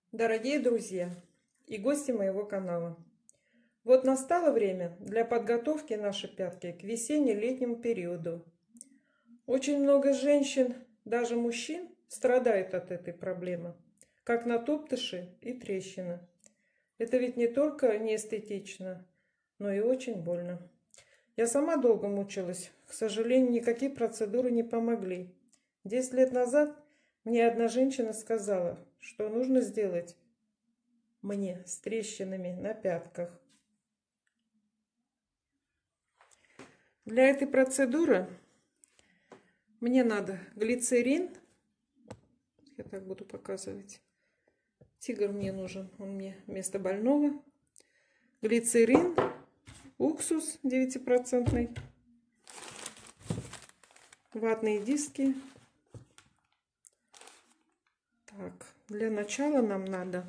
Дорогие друзья и гости моего канала, вот настало время для подготовки нашей пятки к весенне-летнему периоду. Очень много женщин, даже мужчин, страдают от этой проблемы, как натоптыши и трещины. Это ведь не только не эстетично, но и очень больно. Я сама долго мучилась, к сожалению, никакие процедуры не помогли. 10 лет назад мне одна женщина сказала, что нужно сделать мне с трещинами на пятках. Для этой процедуры мне надо глицерин. Я так буду показывать. Тигр мне нужен, он мне вместо больного. Глицерин, уксус 9%, ватные диски. Так, для начала нам надо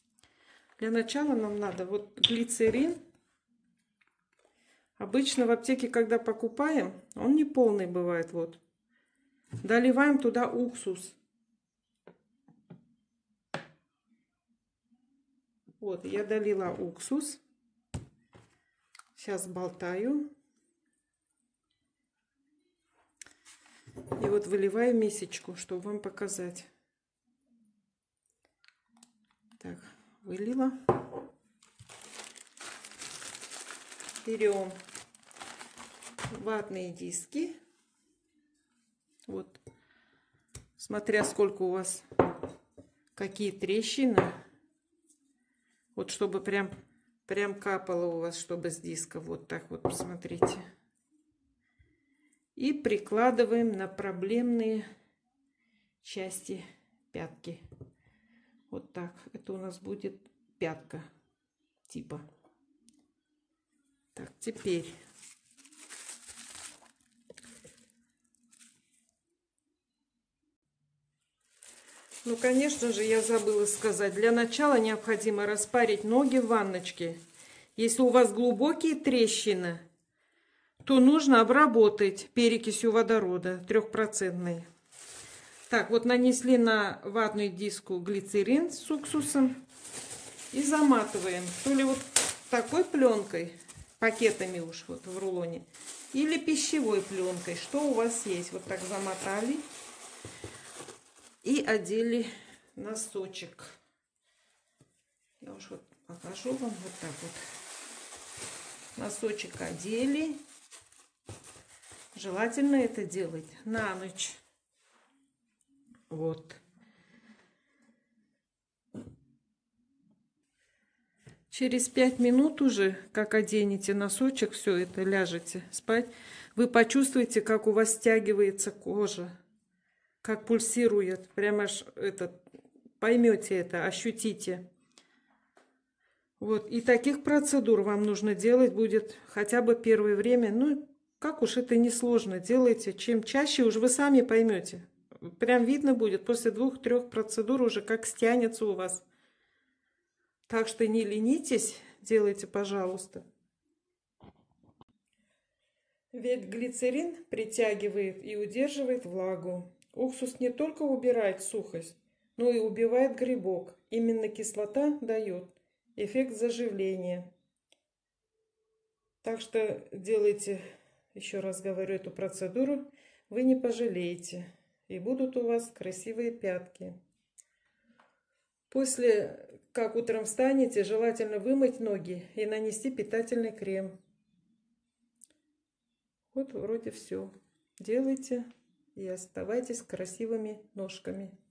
вот глицерин. Обычно в аптеке, когда покупаем, он не полный бывает. Вот. Доливаем туда уксус. Вот, я долила уксус. Сейчас болтаю. И вот выливаю мисочку, чтобы вам показать. Так, вылила. Берем ватные диски. Вот, смотря сколько у вас, какие трещины. Вот, чтобы прям капало у вас, чтобы с диска. Вот так вот, посмотрите. И прикладываем на проблемные части пятки. Вот так. Это у нас будет пятка типа. Так, теперь конечно же, я забыла сказать. Для начала необходимо распарить ноги в ванночке. Если у вас глубокие трещины, то нужно обработать перекисью водорода 3%. Так, вот нанесли на ватную диску глицерин с уксусом и заматываем. То ли вот такой пленкой, пакетами уж вот в рулоне, или пищевой пленкой, что у вас есть. Вот так замотали и одели носочек. Я уж вот покажу вам вот так вот. Носочек одели. Желательно это делать на ночь. Вот. Через 5 минут уже, как оденете носочек, все это, ляжете спать, вы почувствуете, как у вас стягивается кожа, как пульсирует. Прямо аж поймете это, ощутите. Вот. И таких процедур вам нужно делать будет хотя бы первое время. Ну, как уж это несложно, делайте. Чем чаще, уже вы сами поймете. Прям видно будет после 2-3 процедур уже, как стянется у вас. Так что не ленитесь, делайте, пожалуйста. Ведь глицерин притягивает и удерживает влагу. Уксус не только убирает сухость, но и убивает грибок. Именно кислота дает эффект заживления. Так что делайте, еще раз говорю, эту процедуру. Вы не пожалеете. И будут у вас красивые пятки. После, как утром встанете, желательно вымыть ноги и нанести питательный крем. Вот вроде все. Делайте и оставайтесь красивыми ножками.